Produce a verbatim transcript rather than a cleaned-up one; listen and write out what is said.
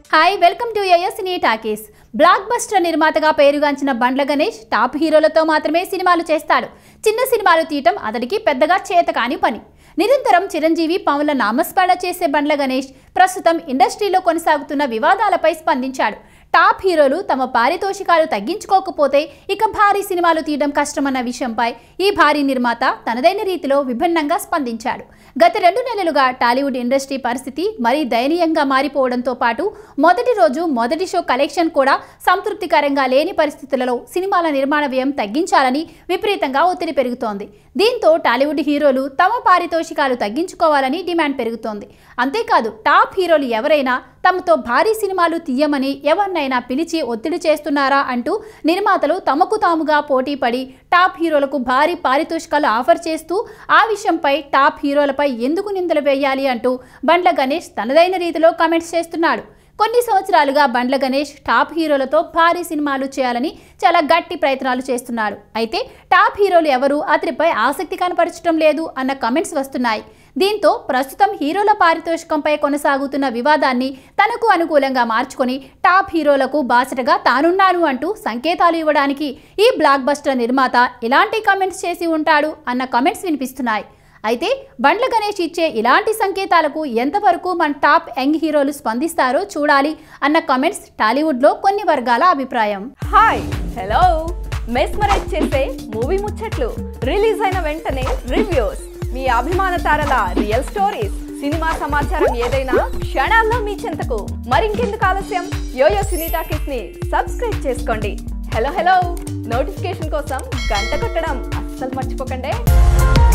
Hi welcome to YoYo cine talkies. Block బస్టర్ నిర్మాతగా పేరుగాంచిన బండ్ల గణేష్ టాప్ హీరోలతో మాత్రమే సినిమాలు చేస్తాడు. చిన్న సినిమాలు తీయటం అతడికి పెద్దగా చేతకాని పని. నిరంతరం చిరంజీవి పవన్ల నామస్మరణ చేసే బండ్ల గణేష్ ప్రస్తుతం ఇండస్ట్రీలో కొనసాగుతున్న వివాదాలపై స్పందించాడు. టాప్ హీరోలు తమ పారితోషికాలు తగ్గించుకోకపోతే ఇక భారీ సినిమాలు తీయడం కష్టమన్న విషయంపై ఈ భారీ నిర్మాత తనదైన రీతిలో విభిన్నంగా స్పందించాడు. గత రెండు నెలలుగా టాలీవుడ్ ఇండస్ట్రీ పరిస్థితి మరీ దయనీయంగా మారిపోవడంతో పాటు మొదటి రోజు మొదటి షో కలెక్షన్ కూడా సంతృప్తికరంగా లేని పరిస్థితులలో సినిమాల నిర్మాణ వ్యయం తగ్గించాలని విపరీతంగా ఒత్తిడి పెరుగుతోంది. దీంతో టాలీవుడ్ హీరోలు తమ పారితోషికాలు తగ్గించుకోవాలని డిమాండ్ పెరుగుతోంది. అంతేకాదు టాప్ హీరోలు ఎవరైనా తమతో భారీ సినిమాలు తీయమని ఎవరినైనా పిలిచి ఒత్తిడి చేస్తున్నారా అంటూ నిర్మాతలు తమకు తాముగా పోటీపడి టాప్ హీరోలకు భారీ పారితోషికాలు ఆఫర్ చేస్తూ ఆ విషయంపై టాప్ హీరోలపై ఎందుకు నిందలు వేయాలి అంటూ బండ్ల గణేష్ తనదైన రీతిలో కామెంట్స్ చేస్తున్నాడు. కొన్ని సంవత్సరాలుగా బండ్ల గణేష్ టాప్ హీరోలతో భారీ సినిమాలు చేయాలని చాలా గట్టి ప్రయత్నాలు చేస్తున్నాడు. అయితే టాప్ హీరోలు ఎవరు అతడిపై ఆసక్తి కనపరచడం లేదు అన్న కామెంట్స్ వస్తున్నాయి. దీంతో ప్రస్తుతం హీరోల పారితోషికంపై కొనసాగుతున్న వివాదాన్ని తనకు అనుకూలంగా మార్చుకొని టాప్ హీరోలకు బాసటగా తానున్నాను అంటూ సంకేతాలు ఇవ్వడానికి ఈ బ్లాక్ బస్టర్ నిర్మాత ఇలాంటి కామెంట్స్ చేసి ఉంటాడు అన్న కామెంట్స్ వినిపిస్తున్నాయి. అయితే బండ్ల గణేష్ ఇచ్చే ఇలాంటి సంకేతాలకు ఎంతవరకు మన టాప్ యంగ్ హీరోలు స్పందిస్తారో చూడాలి అన్న కామెంట్స్ టాలీవుడ్లో కొన్ని వర్గాల అభిప్రాయం. హాయ్ హలో మెస్మరైజ్ చేసే మూవీ ముచ్చట్లు, రిలీజ్ అయిన వెంటనే రివ్యూస్, మీ అభిమాన తారల రియల్ స్టోరీస్, సినిమా సమాచారం ఏదైనా క్షణాల్లో మీ చెంతకు. మరింకెందుకు ఆలస్యం, యోయో సినీ టాకీస్ ని సబ్స్క్రైబ్ చేసుకోండి. హలో హలో నోటిఫికేషన్ కోసం గంట కొట్టడం అస్సలు మర్చిపోకండి.